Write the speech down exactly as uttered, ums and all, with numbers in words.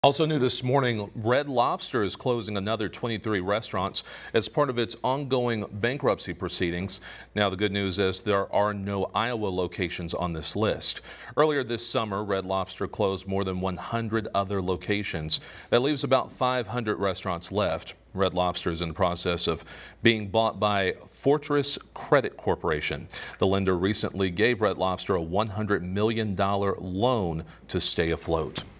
Also new this morning, Red Lobster is closing another twenty-three restaurants as part of its ongoing bankruptcy proceedings. Now, the good news is there are no Iowa locations on this list. Earlier this summer, Red Lobster closed more than one hundred other locations. That leaves about five hundred restaurants left. Red Lobster is in the process of being bought by Fortress Credit Corporation. The lender recently gave Red Lobster a one hundred million dollar loan to stay afloat.